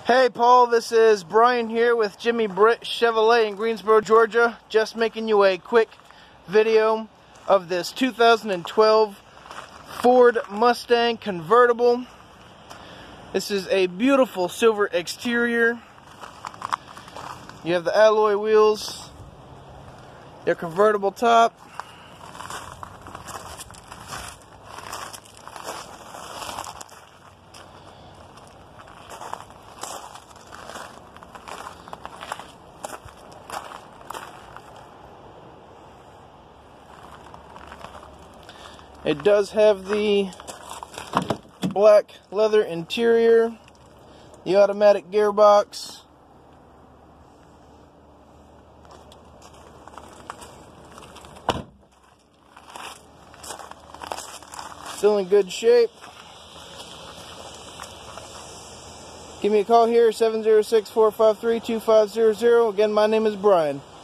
Hey Paul, this is Brian here with Jimmy Britt Chevrolet in Greensboro, Georgia. Just making you a quick video of this 2012 Ford Mustang convertible. This is a beautiful silver exterior. You have the alloy wheels, your convertible top. It does have the black leather interior, the automatic gearbox, still in good shape. Give me a call here, 706-453-2500. Again, my name is Brian.